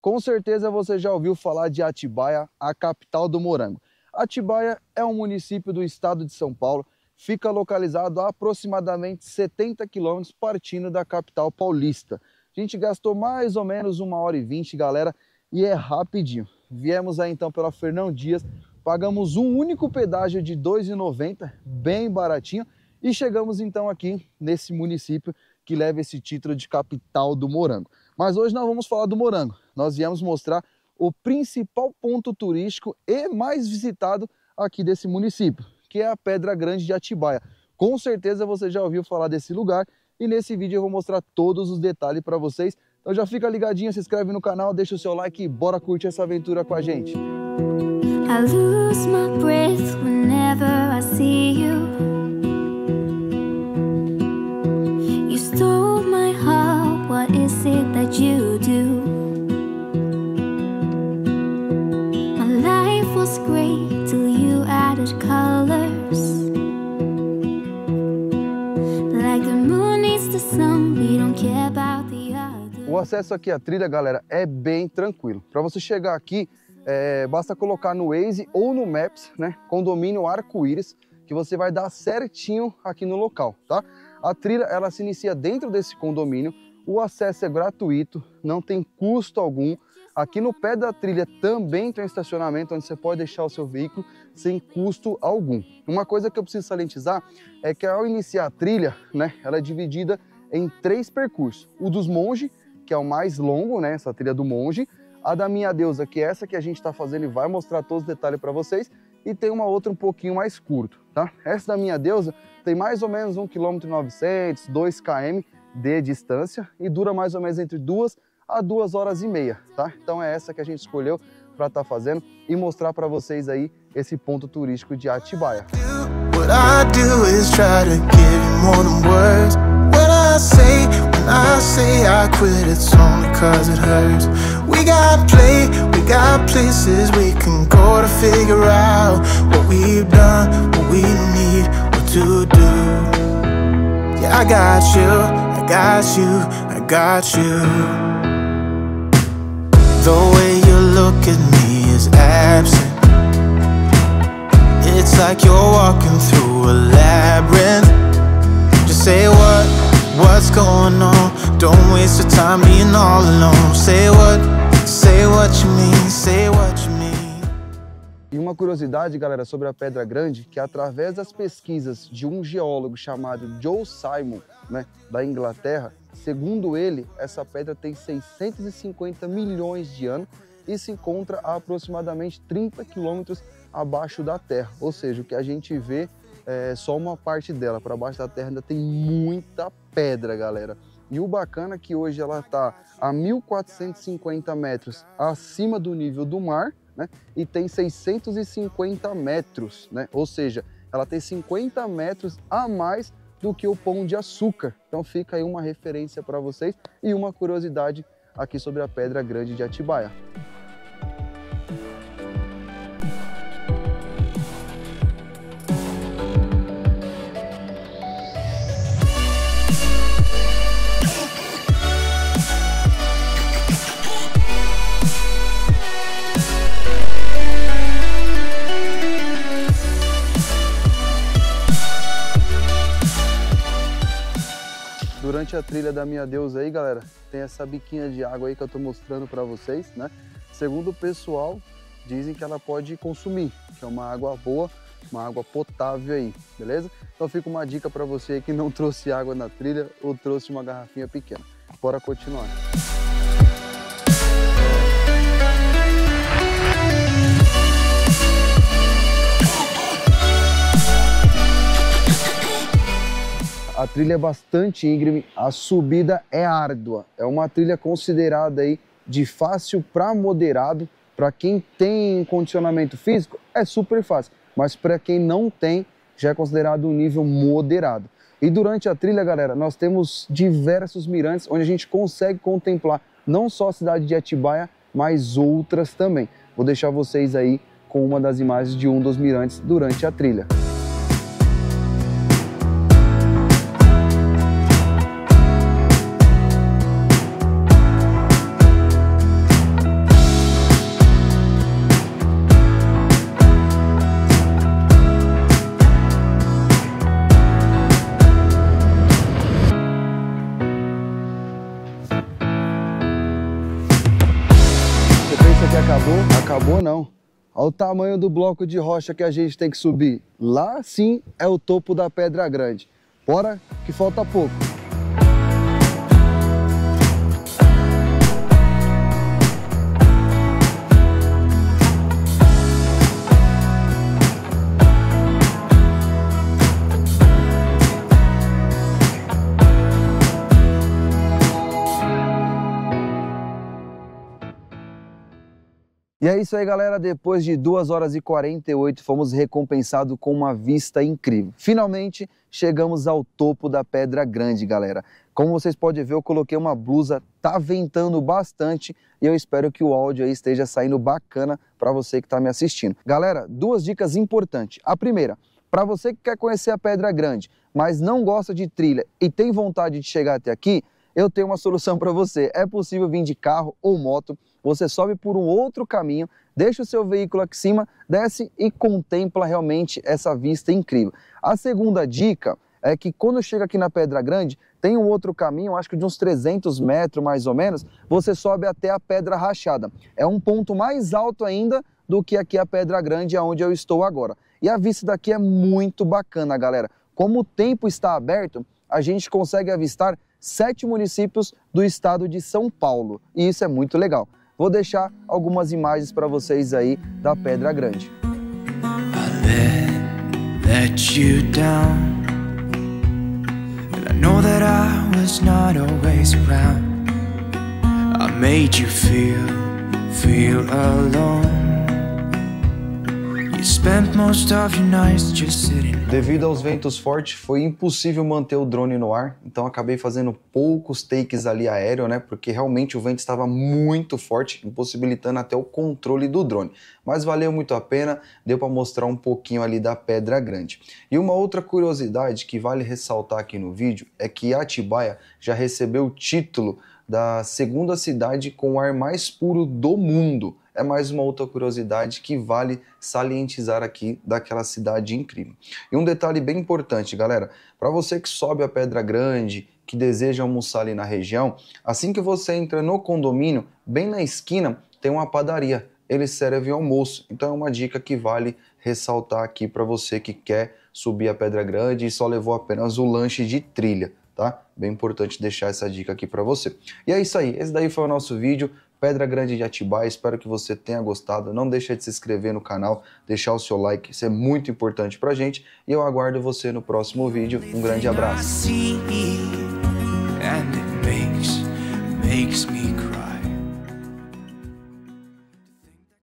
Com certeza você já ouviu falar de Atibaia, a capital do morango. Atibaia é um município do estado de São Paulo, fica localizado a aproximadamente 70 quilômetros partindo da capital paulista. A gente gastou mais ou menos 1h20, galera, e é rapidinho. Viemos aí então pela Fernão Dias, pagamos um único pedágio de R$ 2,90, bem baratinho, e chegamos então aqui nesse município que leva esse título de capital do morango. Mas hoje não vamos falar do morango, nós viemos mostrar o principal ponto turístico e mais visitado aqui desse município, que é a Pedra Grande de Atibaia. Com certeza você já ouviu falar desse lugar e nesse vídeo eu vou mostrar todos os detalhes para vocês. Então já fica ligadinho, se inscreve no canal, deixa o seu like e bora curtir essa aventura com a gente. I lose my breath whenever I see you. You stole my heart, what is it that you do? My life was great till you added colors. Like the moon needs the sun, we don't care about the others. O acesso aqui à trilha, galera, é bem tranquilo. Para você chegar aqui, basta colocar no Waze ou no Maps, né? Condomínio Arco-Íris, que você vai dar certinho aqui no local, tá? A trilha, ela se inicia dentro desse condomínio, o acesso é gratuito, não tem custo algum. Aqui no pé da trilha também tem um estacionamento onde você pode deixar o seu veículo sem custo algum. Uma coisa que eu preciso salientizar é que ao iniciar a trilha, né, ela é dividida em 3 percursos. O dos monges, que é o mais longo, né, essa trilha do monge. A da minha deusa, que é essa que a gente está fazendo e vai mostrar todos os detalhes para vocês. E tem uma outra um pouquinho mais curto, tá? Essa da minha deusa tem mais ou menos 1,9 km, 2 km de distância e dura mais ou menos entre 2 a 2h30, tá? Então é essa que a gente escolheu para estar fazendo e mostrar para vocês aí esse ponto turístico de Atibaia. What I do is try to give you more than words. When I say I quit, it's only cause it hurts. We got places we can go to figure out what we've done, what we need, what to do. Yeah, I got you, I got you, I got you. The way you look at me is absent. It's like you're walking through a labyrinth. Just say what's going on? Don't waste your time being all alone. Say what you mean, say what you mean. E uma curiosidade, galera, sobre a Pedra Grande, que através das pesquisas de um geólogo chamado Joe Simon, né, da Inglaterra, segundo ele, essa pedra tem 650 milhões de anos e se encontra a aproximadamente 30 quilômetros abaixo da terra. Ou seja, o que a gente vê é só uma parte dela. Para baixo da terra ainda tem muita pedra, galera. E o bacana é que hoje ela está a 1.450 metros acima do nível do mar, né? E tem 650 metros, né? Ou seja, ela tem 50 metros a mais do que o Pão de Açúcar. Então fica aí uma referência para vocês e uma curiosidade aqui sobre a Pedra Grande de Atibaia. Durante a trilha da minha deusa aí, galera, tem essa biquinha de água aí que eu tô mostrando para vocês, né? Segundo o pessoal, dizem que ela pode consumir, que é uma água boa, uma água potável aí, beleza? Então fica uma dica para você que não trouxe água na trilha ou trouxe uma garrafinha pequena. Bora continuar. A trilha é bastante íngreme, a subida é árdua. É uma trilha considerada aí de fácil para moderado. Para quem tem condicionamento físico, é super fácil. Mas para quem não tem, já é considerado um nível moderado. E durante a trilha, galera, nós temos diversos mirantes onde a gente consegue contemplar não só a cidade de Atibaia, mas outras também. Vou deixar vocês aí com uma das imagens de um dos mirantes durante a trilha. que acabou? Acabou não. Olha o tamanho do bloco de rocha que a gente tem que subir. Lá sim é o topo da Pedra Grande. Bora que falta pouco. E é isso aí, galera, depois de 2 horas e 48, fomos recompensados com uma vista incrível. Finalmente, chegamos ao topo da Pedra Grande, galera. Como vocês podem ver, eu coloquei uma blusa, tá ventando bastante e eu espero que o áudio aí esteja saindo bacana para você que está me assistindo. Galera, 2 dicas importantes. A primeira, para você que quer conhecer a Pedra Grande, mas não gosta de trilha e tem vontade de chegar até aqui, eu tenho uma solução para você. É possível vir de carro ou moto, você sobe por um outro caminho, deixa o seu veículo aqui em cima, desce e contempla realmente essa vista incrível. A segunda dica é que quando chega aqui na Pedra Grande, tem um outro caminho, acho que de uns 300 metros mais ou menos, você sobe até a Pedra Rachada. É um ponto mais alto ainda do que aqui a Pedra Grande, onde eu estou agora. E a vista daqui é muito bacana, galera. Como o tempo está aberto, a gente consegue avistar 7 municípios do estado de São Paulo. E isso é muito legal. Vou deixar algumas imagens para vocês aí da Pedra Grande. Let you down. And I know that I was not always around. I made you feel alone. Devido aos ventos fortes, foi impossível manter o drone no ar, então acabei fazendo poucos takes ali aéreo, né? Porque realmente o vento estava muito forte, impossibilitando até o controle do drone. Mas valeu muito a pena, deu para mostrar um pouquinho ali da Pedra Grande. E uma outra curiosidade que vale ressaltar aqui no vídeo é que Atibaia já recebeu o título da 2ª cidade com o ar mais puro do mundo. É mais uma outra curiosidade que vale salientizar aqui daquela cidade incrível. E um detalhe bem importante, galera, para você que sobe a Pedra Grande, que deseja almoçar ali na região, assim que você entra no condomínio, bem na esquina tem uma padaria, eles servem almoço, então é uma dica que vale ressaltar aqui para você que quer subir a Pedra Grande e só levou apenas o lanche de trilha, tá? Bem importante deixar essa dica aqui para você. E é isso aí, esse daí foi o nosso vídeo, Pedra Grande de Atibaia, espero que você tenha gostado, não deixe de se inscrever no canal, deixar o seu like, isso é muito importante pra gente, e eu aguardo você no próximo vídeo, um grande abraço.